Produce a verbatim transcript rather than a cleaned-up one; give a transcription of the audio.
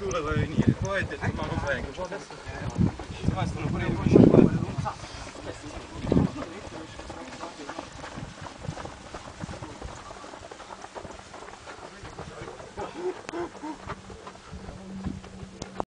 lui voleva venire, poi ha detto ma non vengo, poi adesso ci stanno pure i